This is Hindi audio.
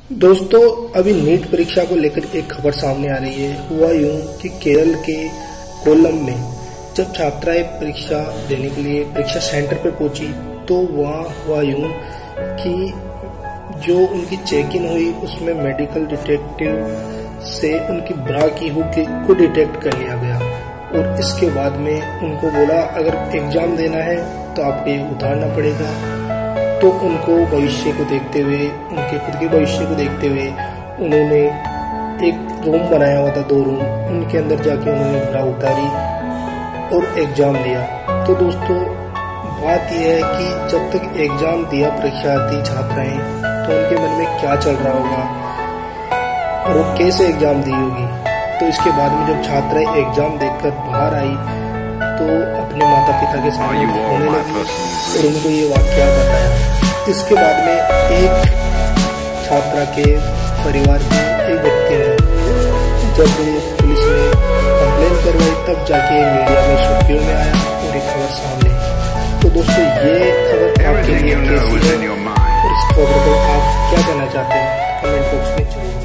दोस्तों, अभी नीट परीक्षा को लेकर एक खबर सामने आ रही है। हुआ यूं कि केरल के कोल्लम में जब छात्राएं परीक्षा देने के लिए परीक्षा सेंटर पर पहुंची तो वहां हुआ यूं कि जो उनकी चेक इन हुई उसमें मेडिकल डिटेक्टिव से उनकी ब्रा की हुक को डिटेक्ट कर लिया गया और इसके बाद में उनको बोला अगर एग्जाम देना है तो आपको ये उतारना पड़ेगा। तो उनको भविष्य को देखते हुए, उनके खुद के भविष्य को देखते हुए उन्होंने एक रूम बनाया हुआ था, 2 रूम, उनके अंदर जाके उन्होंने ब्रा उतारी और एग्जाम दिया। तो दोस्तों, बात यह है कि जब तक एग्जाम दिया परीक्षार्थी छात्राएं तो उनके मन में क्या चल रहा होगा और वो कैसे एग्जाम दी होगी। तो इसके बाद में जब छात्राएं एग्जाम देकर बाहर आई तो अपने माता पिता के सामने रोने लगी और उनको ये वाकया बताया। इसके बाद में एक छात्रा के परिवार के एक व्यक्ति ने जब पुलिस ने कंप्लेन करवाई तब जाके मीडिया में सुर्खियों में आया और एक खबर सामने। तो दोस्तों, ये खबर आपके लिए कैसी है और इस खबर को आप क्या कहना चाहते हैं कमेंट बॉक्स में जरूर